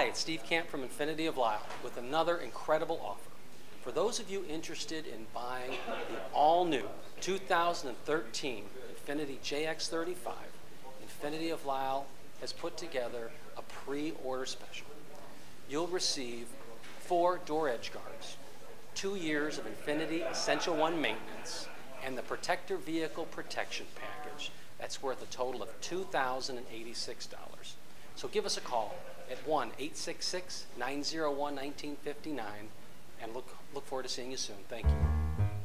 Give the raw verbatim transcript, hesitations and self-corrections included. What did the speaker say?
it's Steve Camp from Infiniti of Lisle with another incredible offer. For those of you interested in buying the all-new two thousand thirteen Infiniti J X thirty-five, Infiniti of Lisle has put together a pre-order special. You'll receive four door edge guards, two years of Infiniti Essential One maintenance, and the Protector Vehicle Protection Package. That's worth a total of two thousand eighty-six dollars. So give us a call at one eight six six, nine zero one, one nine five nine and look, look forward to seeing you soon. Thank you.